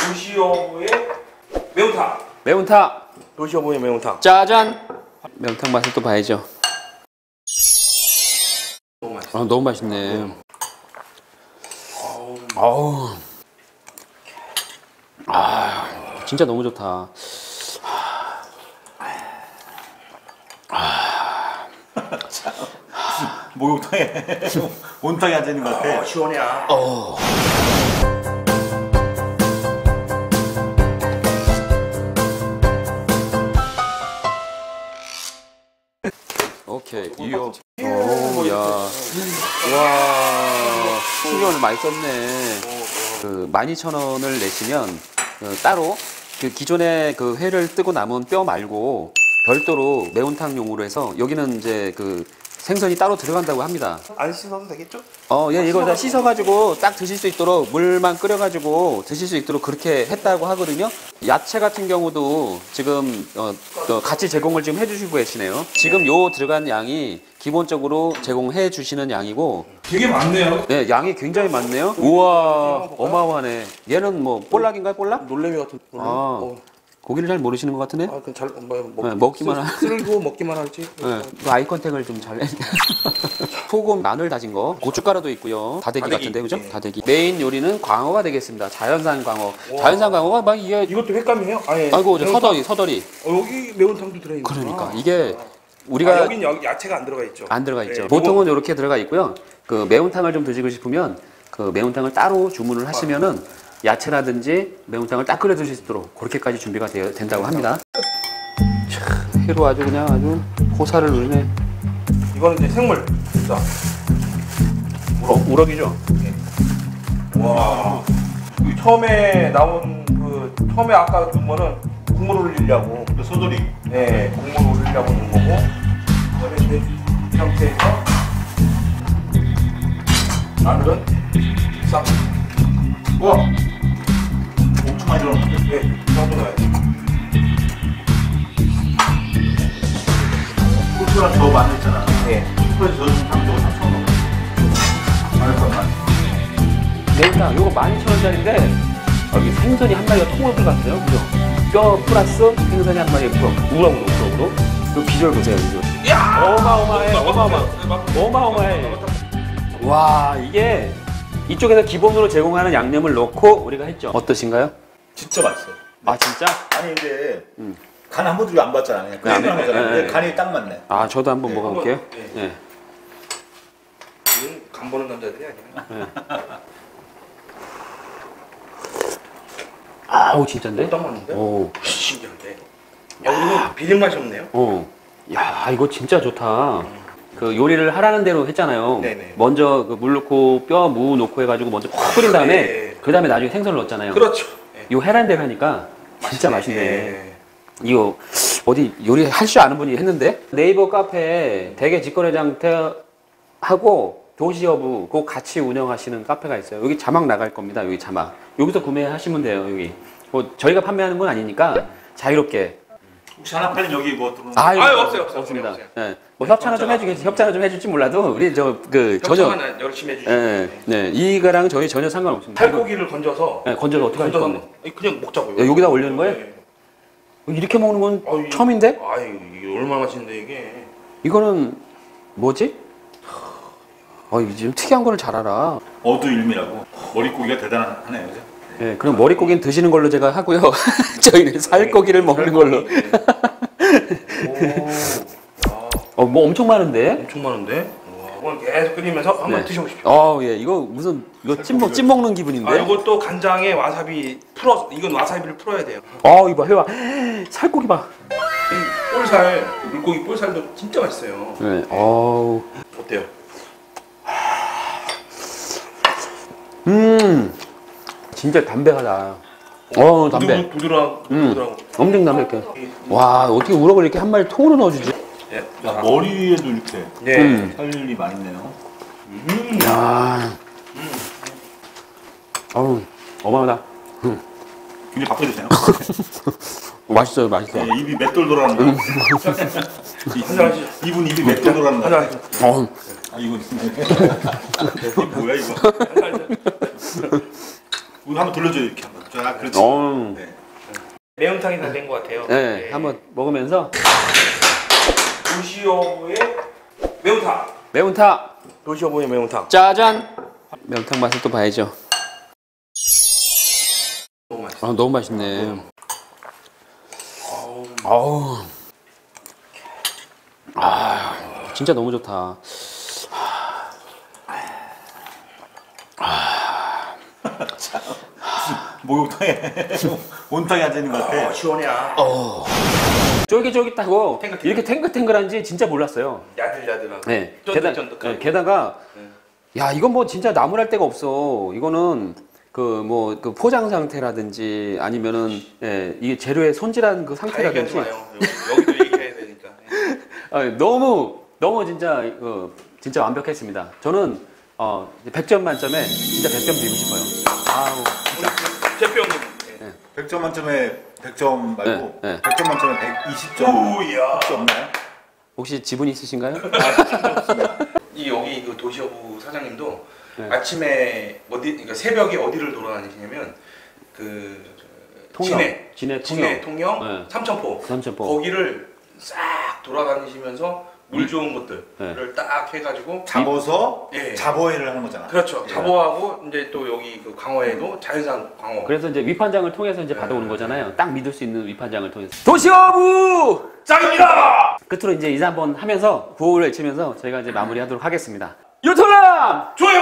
도시어부의 매운탕. 매운탕. 도시어부의 매운탕. 짜잔. 매운탕 맛을 또 봐야죠. 너무 맛있어. 아, 너무 맛있네. 아우. 아, 진짜 너무 좋다. 목욕탕에 온탕에 앉아있는 것 같아. 시원해. 오케이. 이거. 오, 야. 와. 신경을 많이 썼네. 그 12,000원을 내시면 따로 그 기존에 그 회를 뜨고 남은 뼈 말고 별도로 매운탕용으로 해서 여기는 이제 그 생선이 따로 들어간다고 합니다. 안 씻어도 되겠죠? 예, 이거 다 씻어가지고 딱 드실 수 있도록 물만 끓여가지고 드실 수 있도록 그렇게 했다고 하거든요. 야채 같은 경우도 지금 같이 제공을 지금 해주시고 계시네요. 지금 요 들어간 양이 기본적으로 제공해 주시는 양이고 되게 많네요. 네, 양이 굉장히 많네요. 우와, 어마어마하네. 얘는 뭐 볼락인가요, 볼락? 놀래미 같은. 아, 고기를 잘 모르시는 것 같은데? 아, 그럼 잘 네, 먹기만 쓸고 먹기만 할지. 네, 그 아이 컨택을 좀 잘. 소금, 마늘 다진 거, 고춧가루도 있고요. 다대기 같은데, 그죠? 예. 다대기. 메인 요리는 광어가 되겠습니다. 자연산 광어. 자연산 광어가 막 이게. 이것도 횟감이에요? 아니. 아이고, 서더리. 여기 매운탕도 들어있는. 그러니까 이게 우리가 여긴 여기 야채가 안 들어가 있죠. 안 들어가 있죠. 네, 보통은 이렇게 들어가 있고요. 그 매운탕을 좀 드시고 싶으면 그 매운탕을 따로 주문을 하시면은 야채라든지 매운탕을 딱 끓여 드실 수 있도록 그렇게까지 준비가 된다고 합니다. 참, 회로 아주 그냥 아주 호사를 누리네. 이거는 이제 생물. 자. 우럭이죠? 와. 처음에 나온 처음에 아까 넣은 거는 국물 올리려고. 소돌이. 네, 국물 올리려고 넣은 거고. 그다음에 이제 이 상태에서 마늘은 싹. 우와. 엄청 많이 들어갔는데? 네, 이 정도 넣어야 돼. 고추랑 저 마늘 있잖아. 네. 그래서 저는 상적으로 3,000원. 마늘만. 매운탕 요거 12,000원짜리인데 여기 생선이 한 마리가 통으로 들어갔어요. 그죠? 뼈 플러스 생선이 한 마리에 우럭으로. 그 비주얼 보세요. 비주얼. 야! 어마어마해. 와, 이게 이쪽에서 기본으로 제공하는 양념을 넣고 우리가 했죠. 어떠신가요? 진짜 맛있어요. 아, 진짜? 아니 근데 간 한 번도 안 봤잖아. 그냥 끓이면 한 거잖아. 근데 간이 딱 맞네. 아, 저도 한번 네, 먹어볼게요. 한번, 네. 간 보는 남자들이 아니야. 아우, 진짜인데? 딱 맞는데? 오. 신기한데. 야, 이거 비린 맛이 없네요. 야, 이거 진짜 좋다. 그 요리를 하라는 대로 했잖아요. 네네. 먼저 그 물 넣고 뼈, 무 넣고 해가지고 먼저 푹 끓인 다음에 네. 그 다음에 나중에 생선을 넣었잖아요. 그렇죠. 네. 요 해라는 대로 하니까 진짜 맛있네. 네. 이거 어디 요리 할 줄 아는 분이 했는데 네이버 카페에 대게 직거래장 하고 도시어부 그거 같이 운영하시는 카페가 있어요. 여기 자막 나갈 겁니다. 여기 자막 여기서 구매하시면 돼요. 여기 뭐 저희가 판매하는 건 아니니까 자유롭게. 혹시 하나 팔린 여기 뭐 들어오는 아유, 없어요. 없습니다. 없어요. 예. 뭐 협찬을 좀 해주겠지. 협찬을 좀 해줄지 몰라도 우리 전혀 협찬은 열심히 해주시고. 네, 이거랑 저희 전혀 상관없습니다. 살코기를 건져서. 네, 건져서 어떻게 할 건데? 그냥 먹자고요. 야, 여기다 올리는 거예요? 네. 이렇게 먹는 건 아유, 처음인데? 아유, 이게 얼마나 맛있는데 이게. 이거는 뭐지? 이게 좀 특이한 거를 잘 알아. 어두일미라고. 머릿고기가 대단하네요. 그죠? 네, 그럼 머릿고기는 드시는 걸로 제가 하고요. 저희는 살코기를 먹는 걸로. 뭐 엄청 많은데? 엄청 많은데? 오늘 계속 끓이면서 한번 드셔보십시오. 예, 이거 이거 찜 먹는 기분인데? 이것도 간장에 와사비 이건 와사비를 풀어야 돼요. 이거 봐, 해봐. 살코기 봐. 이 볼살, 물고기 볼살도 진짜 맛있어요. 네, 어때요? 진짜 담백하다. 담배. 부드러워. 엄청 담백해. 와, 어떻게 우럭을 이렇게 한 마리 통으로 넣어주지? 예. 야, 머리에도 이렇게 네. 살이 많이 있네요. 야, 어마어마하다. 굉장히 바꿔주세요. 맛있어요, 맛있어. 네, 입이 맷돌 돌아가는 거. 이분 입이 맷돌 돌아가는 거. 이거 이거 뭐야 이거? 이거 한번 돌려줘요 이렇게 한번. 자, 그렇지. 네. 매운탕이 다 된 것 같아요. 네, 한번 먹으면서 도시어부의 매운탕. 매운탕 도시어부의 매운탕. 짜잔. 매운탕 맛을 또 봐야죠. 너무 맛있어. 아, 너무 맛있네. 아우. 아, 진짜 너무 좋다. 목욕탕에 온탕에 앉아 있는 것 같아. 시원해. 쫄깃쫄깃하고 탱글탱글. 이렇게 탱글탱글한지 진짜 몰랐어요. 야들야들하고. 네. 쫀득쫀득하고. 네, 게다가 야, 이건 뭐 진짜 나무랄 데가 없어. 이거는 그 포장 상태라든지 아니면은 이게 재료의 손질한 그 다 상태라든지 얘기하지 마요. 여기도 얘기해야 되니까. 너무 진짜 진짜 완벽했습니다. 저는 100점 만점에 진짜 100점 드리고 싶어요. 아우. 대표 형님. 100점 만점에 100점 말고 네, 네. 100점 만점에 120점. 오야. 혹시 없나요? 혹시 지분 있으신가요? 이 여기 그 도시어부 사장님도 네. 아침에 그러니까 새벽에 어디를 돌아다니시냐면 그 통영. 진해 진해 통영 네. 삼천포 거기를 싹 돌아다니시면서 물 좋은 것들을 딱 해가지고 잡아서 예. 잡어회를 하는 거잖아. 그렇죠. 잡어하고 이제 또 여기 그 광어에도 자연산 광어. 그래서 이제 위판장을 통해서 이제 받아오는 거잖아요. 딱 믿을 수 있는 위판장을 통해서. 도시어부 짱입니다. 끝으로 이제 인사 한번 하면서 구호를 외치면서 저희가 이제 마무리하도록 하겠습니다. 유토남 좋아요.